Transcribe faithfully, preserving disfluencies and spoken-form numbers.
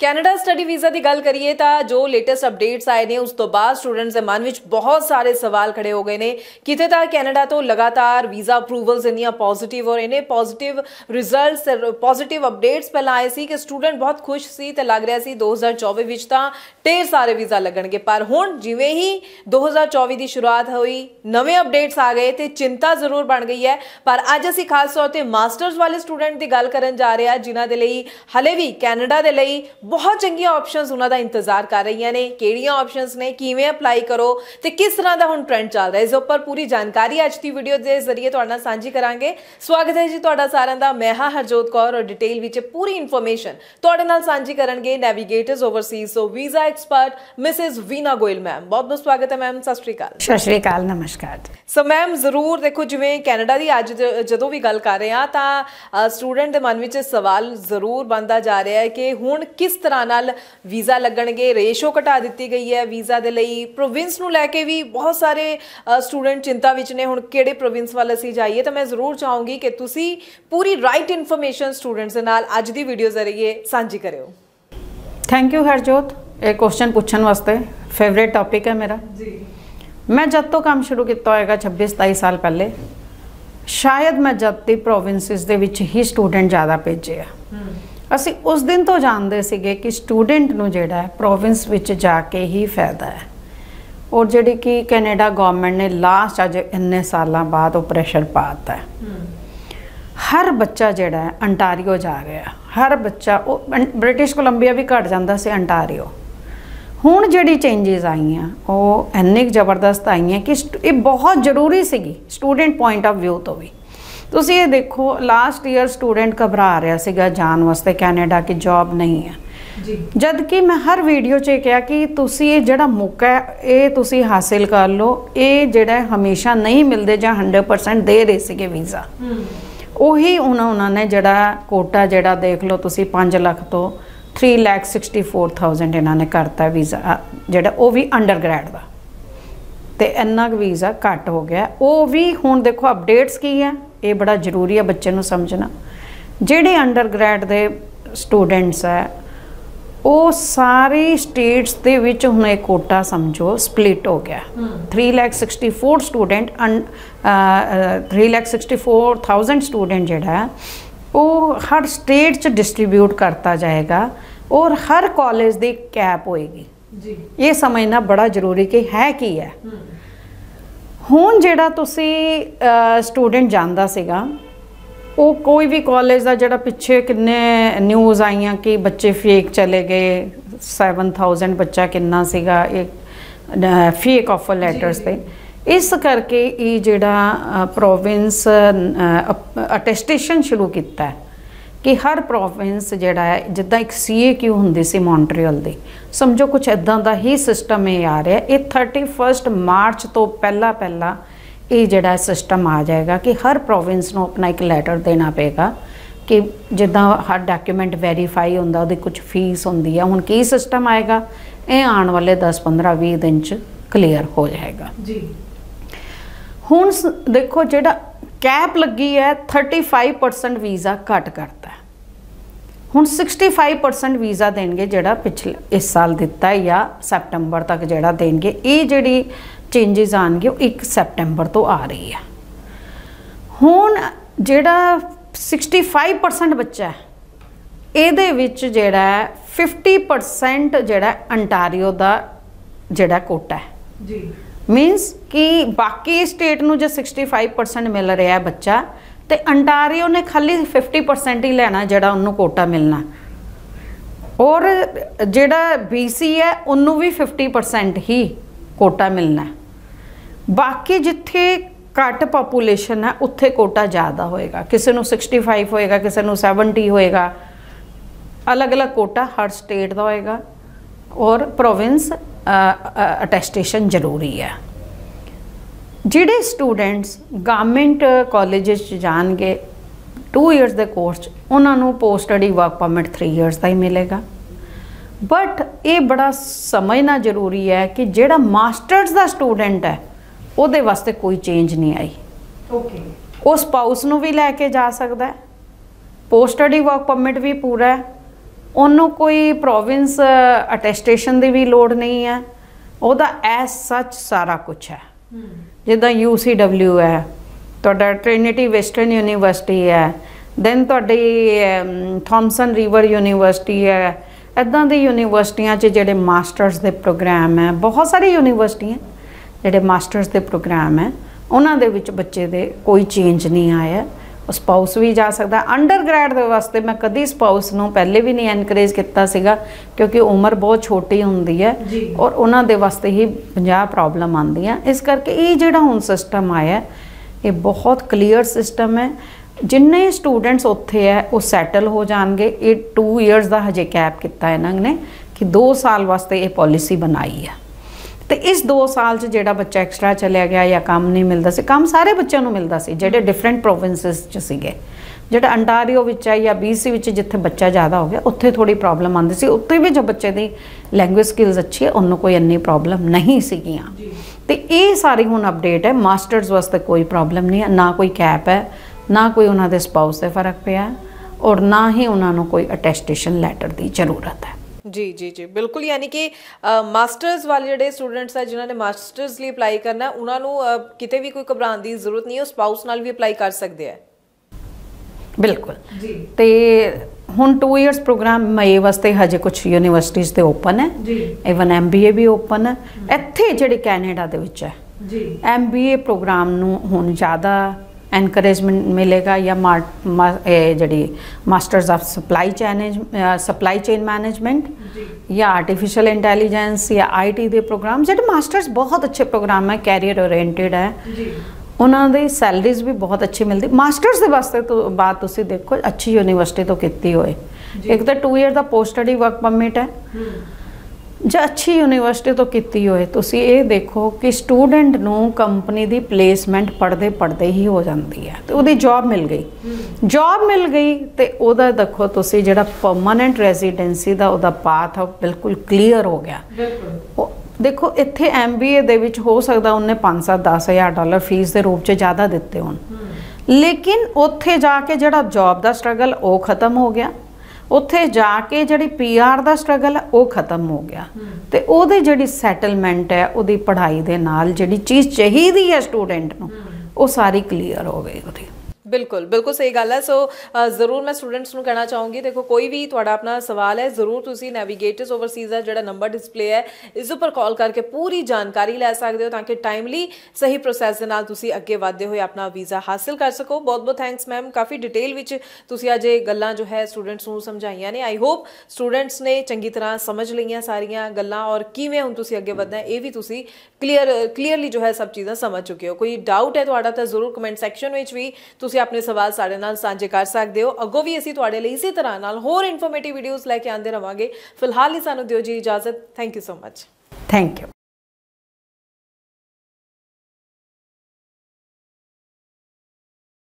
Canada study visa की गल करिए तो जो लेटेस्ट अपडेट्स आए ने उस तो बाद स्टूडेंट्स के मन में बहुत सारे सवाल खड़े हो गए हैं। किते तक कैनेडा तो लगातार वीज़ा अप्रूवल्स इन्नियां पॉजिटिव हो रहे हैं, पॉजिटिव रिजल्ट्स पॉजिटिव अपडेट्स पहले आए सी कि स्टूडेंट बहुत खुश सी ते लग रहा सी दो हज़ार चौबीस विच तां ढेर सारे वीज़ा लगणगे, पर हुण जिवें ही दो हज़ार चौबीस की शुरुआत हुई नवे अपडेट्स आ गए तो चिंता जरूर बन गई है। पर अज असीं खास तौर पर मास्टर्स वाले स्टूडेंट की गल करन जा रहे हैं जिन्हां दे लई हले भी कैनेडा दे लई बहुत चंगियां ऑप्शंस उन्हां दा इंतजार कर रही ने। किहड़ियां ऑप्शंस ने, किवें अप्लाई करो ते किस तरह का हुण ट्रेंड चल रहा है, इस उपर पूरी जानकारी अज की वीडियो के जरिए तुहाडे नाल सांझी करांगे। स्वागत है जी तुहाडा सारिआं दा। मैं हां हरजोत कौर और डिटेल विच पूरी इन्फॉर्मेशन तुहाडे नाल सांझी करनगे navigators overseas so visa expert Mrs Veena Goyal ma'am. बहुत बहुत स्वागत है मैम। सत श्री अकाल। सत श्री अकाल, नमस्कार। सो मैम जरूर देखो जिवें कैनेडा की अज जदों भी गल कर रहे हैं तो स्टूडेंट के मन में सवाल जरूर बनता जा रहा है कि हुण किस तरह नाल वीज़ा लगणगे। रेशो घटा दी गई है वीज़ा दे लई। प्रोविंस नूं लैके भी बहुत सारे स्टूडेंट चिंता विच ने हुण किहड़े प्रोविंस वाल असीं जाइए। तो मैं जरूर चाहूँगी कि तुसीं पूरी राइट इन्फॉर्मेशन स्टूडेंट्स दे नाल अज दी वीडियो जरिए सांझी करिओ। थैंक यू हरजोत, एक क्वेश्चन पूछण वास्ते। फेवरेट टॉपिक है मेरा जी। मैं जब तो काम शुरू किया होएगा छब्बी सताई साल पहले, शायद मैं जब दी प्रोविंसिस दे विच ही स्टूडेंट ज़्यादा भेजे आ। असी उस दिन तो जानते सीगे कि स्टूडेंट नूं जिहड़ा है प्रोविंस विच जाके ही फायदा है, और जिहड़ी कि कैनेडा गवर्नमेंट ने लास्ट अज इन्ने सालों बाद वो प्रेशर पाता है। हर बच्चा जिहड़ा है अंटारियो जा रहा, हर बच्चा ब्रिटिश कोलंबिया भी घट जाता से अंटारियो। हुण जिहड़ी चेंजिस आईयां वो इन्नी जबरदस्त आईयां कि ये बहुत जरूरी सीगी स्टूडेंट पॉइंट ऑफ व्यू तो भी। तुसीं ये देखो लास्ट ईयर स्टूडेंट घबरा रहा सीगा जान वास्ते, कैनेडा की जॉब नहीं है जी। जद कि मैं हर वीडियो च कहा कि तुसीं ये जिहड़ा मौका है ये तुसीं हासिल कर लो, ये जिहड़ा हमेशा नहीं मिलते जां हंड्रेड परसेंट दे रहे सीगे वीज़ा। उही उन्होंने जिहड़ा कोटा जिहड़ा देख लो तुसीं पाँच लाख तो three lakh sixty four thousand इन्होंने करता वीज़ा जिहड़ा वो भी अंडर ग्रैड का, तो इन्ना वीज़ा घट हो गया। वो भी हुण देखो अपडेट्स की है, ये बड़ा जरूरी है बच्चे नूं समझना। जिहड़े अंडर ग्रैड दे स्टूडेंट्स है वो सारी स्टेट्स दे विच हुण एक कोटा समझो स्प्लिट हो गया। Three lakh sixty four student three lakh sixty four thousand student जिहड़ा है वो हर स्टेट च डिस्ट्रीब्यूट करता जाएगा और हर कॉलेज की कैप होएगी जी। ये समझना बड़ा जरूरी कि है कि है। हुण जिहड़ा तुसी स्टूडेंट जांदा सीगा वो कोई भी कॉलेज का जिहड़ा पिछे किन्ने न्यूज़ आईयां कि बच्चे फेक चले गए, सैवन थाउजेंड बच्चा किन्ना सीगा एक फेक ऑफर लैटर्स पे। इस करके ये जिहड़ा प्रोविंस अटेस्टेशन शुरू किया है कि हर प्रोविंस जिहड़ा है जिद्दां एक सी ए क्यू हुंदी सी मॉन्ट्रियल दी, समझो कुछ इदां दा ही सिस्टम ये आ रहा है। ये थर्टी फस्ट मार्च तो पहला पहला ये जिहड़ा सिस्टम आ जाएगा कि हर प्रोविंस नूं अपना एक लैटर देना पेगा कि जिद्दां हर डॉक्यूमेंट वेरीफाई हुंदा उहदी कुछ फीस हुंदी है। हुण की सिस्टम आएगा ये आने वाले दस पंद्रह भी दिन च क्लीयर हो जाएगा जी। हुण देखो जिहड़ा कैप लगी है थर्टी फाइव परसेंट वीज़ा घट करता है। हुण सिक्सटी फाइव परसेंट वीज़ा देंगे जिहड़ा पिछले इस साल दिता है या सैप्टेंबर तक जिहड़ा देंगे। ये जिहड़ी चेंजिस आएंगे वो एक सैप्टेंबर तो आ रही है। हुण जिहड़ा सिक्सटी फाइव परसेंट बच्चा है इहदे विच जिहड़ा फिफ्टी परसेंट जिहड़ा अंटारियो दा जिहड़ा कोटा है जी। मीनस कि बाकी स्टेट नूं जो सिक्सटी फाइव परसेंट मिल रहा है बच्चा, तो अंटारियो ने खाली फिफ्टी परसेंट ही लेना जिहड़ा उन्होंने कोटा मिलना, और जिहड़ा बी सी है उन्होंने भी फिफ्टी परसेंट ही कोटा मिलना है। बाकी जिथे घट पॉपूलेशन है उत्थे कोटा ज़्यादा होएगा, किसी नूं सिक्सटी फाइव होएगा, किसी नूं सैवनटी होएगा। अलग अलग कोटा हर स्टेट का होएगा और प्रोविंस अटेस्टेशन जरूरी है। जिहड़े स्टूडेंट्स गवर्नमेंट कॉलेजेस जाएंगे टू ईयर्स के कोर्स उन्होंने post study work permit three years का ही मिलेगा। बट ये बड़ा समझना जरूरी है कि जिहड़ा मास्टर्स का स्टूडेंट है उहदे वास्ते कोई चेंज नहीं आई। Okay okay. वो स्पाउस नूं भी लैके जा सकता है, पोस्ट स्टडी वर्क परमिट भी पूरा है, ਉਹਨੂੰ ਕੋਈ ਪ੍ਰੋਵਿੰਸ ਅਟੈਸਟੇਸ਼ਨ ਦੀ ਵੀ ਲੋੜ ਨਹੀਂ ਹੈ, ਉਹਦਾ ਐਸ ਸੱਚ ਸਾਰਾ ਕੁਛ ਹੈ। ਜਿੱਦਾਂ ਯੂ ਸੀ ਡਬਲਿਊ ਹੈ, ਤੁਹਾਡਾ ਟ੍ਰਿਨਿਟੀ ਵੈਸਟਰਨ ਯੂਨੀਵਰਸਿਟੀ ਹੈ, ਦੈਨ ਤੁਹਾਡੀ ਥੋਮਸਨ ਰਿਵਰ ਯੂਨੀਵਰਸਿਟੀ ਹੈ, ਇੱਦਾਂ ਦੀ ਯੂਨੀਵਰਸਿਟੀਆਂ 'ਚ ਜਿਹੜੇ ਮਾਸਟਰਸ ਦੇ ਪ੍ਰੋਗਰਾਮ ਹੈ, ਬਹੁਤ ਸਾਰੀ ਯੂਨੀਵਰਸਿਟੀਆਂ ਜਿਹੜੇ ਮਾਸਟਰਸ ਦੇ ਪ੍ਰੋਗਰਾਮ ਹੈ ਉਹਨਾਂ ਦੇ ਵਿੱਚ ਬੱਚੇ ਦੇ ਕੋਈ ਚੇਂਜ ਨਹੀਂ ਆਇਆ। ਸਪਾਊਸ ਵੀ ਜਾ ਸਕਦਾ। ਅੰਡਰ ਗ੍ਰੈਡ ਦੇ ਵਾਸਤੇ ਮੈਂ ਕਦੀ ਸਪਾਊਸ ਨੂੰ ਪਹਿਲੇ ਵੀ ਨਹੀਂ ਐਨਕਰੇਜ ਕੀਤਾ ਸੀਗਾ, ਕਿਉਂਕਿ ਉਮਰ ਬਹੁਤ ਛੋਟੀ ਹੁੰਦੀ ਹੈ ਔਰ ਉਹਨਾਂ ਦੇ ਵਾਸਤੇ ਹੀ ਪੰਜਾਹ ਪ੍ਰੋਬਲਮ ਆਉਂਦੀਆਂ। ਇਸ ਕਰਕੇ ਇਹ ਜਿਹੜਾ ਹੁਣ ਸਿਸਟਮ ਆਇਆ ਇਹ ਬਹੁਤ ਕਲੀਅਰ ਸਿਸਟਮ ਹੈ। ਜਿੰਨੇ ਸਟੂਡੈਂਟਸ ਉੱਥੇ ਹੈ ਉਹ ਸੈਟਲ ਹੋ ਜਾਣਗੇ। ਇਹ ਟੂ ਈਅਰਸ ਦਾ ਹਜੇ ਕੈਪ ਕੀਤਾ ਇਹਨਾਂ ਨੇ ਕਿ ਦੋ ਸਾਲ ਵਾਸਤੇ ਇਹ ਪਾਲਿਸੀ ਬਣਾਈ ਹੈ। ਤੇ ਇਸ ਦੋ ਸਾਲ 'ਚ ਜਿਹੜਾ ਬੱਚਾ ਐਕਸਟਰਾ ਚਲਿਆ ਗਿਆ ਜਾਂ ਕੰਮ ਨਹੀਂ ਮਿਲਦਾ ਸੀ, ਕੰਮ ਸਾਰੇ ਬੱਚਿਆਂ ਨੂੰ ਮਿਲਦਾ ਸੀ ਜਿਹੜੇ ਡਿਫਰੈਂਟ ਪ੍ਰੋਵਿੰਸਿਸ 'ਚ ਸੀਗੇ। ਜਿਹੜਾ ਅੰਟਾਰੀਓ ਵਿੱਚ ਹੈ ਜਾਂ ਬੀ ਸੀ ਵਿੱਚ ਜਿੱਥੇ ਬੱਚਾ ਜ਼ਿਆਦਾ ਹੋ ਗਿਆ ਉੱਥੇ ਥੋੜੀ ਪ੍ਰੋਬਲਮ ਆਉਂਦੀ ਸੀ, ਉੱਥੇ ਵੀ ਜੋ ਬੱਚੇ ਦੀ ਲੈਂਗੁਏਜ ਸਕਿੱਲਸ ਅੱਛੀ ਹੈ ਉਹਨੂੰ ਕੋਈ ਇੰਨੀ ਪ੍ਰੋਬਲਮ ਨਹੀਂ ਸੀਗੀਆਂ। ਤੇ ਇਹ ਸਾਰੀ ਹੁਣ ਅਪਡੇਟ ਹੈ। ਮਾਸਟਰਸ ਵਾਸਤੇ ਕੋਈ ਪ੍ਰੋਬਲਮ ਨਹੀਂ ਹੈ, ਨਾ ਕੋਈ ਕੈਪ ਹੈ, ਨਾ ਕੋਈ ਉਹਨਾਂ ਦੇ ਸਪਾਊਸ 'ਤੇ ਫਰਕ ਪਿਆ ਔਰ ਨਾ ਹੀ ਉਹਨਾਂ ਨੂੰ ਕੋਈ ਅਟੈਸਟੇਸ਼ਨ ਲੈਟਰ ਦੀ ਜ਼ਰੂਰਤ ਹੈ। जी जी जी बिल्कुल, यानी कि मास्टर्स वाले ਜਿਹੜੇ स्टूडेंट्स है जिन्होंने मास्टर्स ਲਈ ਅਪਲਾਈ ਕਰਨਾ ਉਹਨਾਂ ਨੂੰ ਕਿਤੇ ਵੀ ਕੋਈ ਘਬਰਾਉਣ ਦੀ ਜ਼ਰੂਰਤ ਨਹੀਂ ਹੈ, ਸਪਾਊਸ ਨਾਲ ਵੀ ਅਪਲਾਈ ਕਰ ਸਕਦੇ ਆ। ਬਿਲਕੁਲ ਜੀ। ਤੇ ਹੁਣ ਟੂ ਇਅਰਸ ਪ੍ਰੋਗਰਾਮ ਮਈ ਵਾਸਤੇ ਹਜੇ ਕੁਝ ਯੂਨੀਵਰਸਿਟੀਜ਼ ਤੇ ਓਪਨ ਹੈ ਜੀ, ਇਵਨ ਐਮ ਬੀ ਏ ਵੀ ਓਪਨ ਹੈ। ਇੱਥੇ ਜਿਹੜੇ ਕੈਨੇਡਾ ਦੇ ਵਿੱਚ ਹੈ ਜੀ ਐਮ ਬੀ ਏ ਪ੍ਰੋਗਰਾਮ ਨੂੰ ਹੁਣ ਜ਼ਿਆਦਾ एनकरेजमेंट मिलेगा या मा, मा, जी masters of supply chain supply chain management या आर्टिफिशियल इंटैलीजेंस या आई टी के प्रोग्राम जो मास्टर्स बहुत अच्छे प्रोग्राम है, कैरियर ओरिएंटेड है, उन्होंने सैलरीज भी बहुत अच्छी मिलती। मास्टर्स के वास्ते तो बात तुसी देखो अच्छी यूनिवर्सिटी तो की होए, एक तो टू ईयर का पोस्ट स्टडी वर्क परमिट है जो अच्छी यूनिवर्सिटी तो की होए। तुसी ये देखो कि स्टूडेंट नू कंपनी दी प्लेसमेंट पढ़ते पढ़ते ही हो जाती है, तो उहदी जॉब मिल गई, जॉब मिल गई तो उहदा देखो तुसी जिहड़ा परमानेंट रेजिडेंसी दा उहदा पाथ है बिल्कुल क्लीयर हो गया। देखो इत्थे एम बी ए दे विच हो सकदा उन्हें पाँच सत्त दस हज़ार डॉलर फीस के रूप च ज़्यादा दिते होण, लेकिन उत्थे जाके जिहड़ा जॉब का स्ट्रगल वो खत्म हो गया, उत्थे जाके जिहड़ी पी आर का स्ट्रगल है वो खत्म हो गया। तो उहदी जिहड़ी सैटलमेंट है उहदी पढ़ाई दे नाल जिहड़ी चीज़ चाहिदी है स्टूडेंट नूं वो सारी क्लीयर हो गई उहदी। बिल्कुल बिल्कुल सही गल है। सो जरूर मैं स्टूडेंट्स नूं कहना चाहूँगी, देखो कोई भी तुहाडा अपना सवाल है जरूर तुसी नैविगेटर्स ओवरसीज़ का जिहड़ा नंबर डिस्पले है इस उपर कॉल करके पूरी जानकारी लै सकते हो ताकि टाइमली सही प्रोसैस दे नाल तुसी अगे वधदे होए अपना वीज़ा हासिल कर सको। बहुत बहुत थैंक्स मैम, काफ़ी डिटेल विच तुसी अज ये गल्लां जो है स्टूडेंट्स नूं समझाइयां ने। आई होप स्टूडेंट्स ने चंगी तरह समझ लईयां सारियां गल्लां और किवें हुण तुसी अगे वधना है ये भी तुसी क्लीयर क्लीयरली जो है सब चीज़ां समझ चुके हो। कोई डाउट है तुहाडा तां जरूर कमेंट सैक्शन विच भी तुसी अपने सवाल साडे नाल सांझे कर सकते हो। अगों भी असीं तुहाडे लई इसी तरह नाल होर इन्फॉर्मेटिव वीडियोज़ लैके आंदे रहांगे। फिलहाल ही सानूं दिओ जी इजाजत। Thank you so much. Thank you.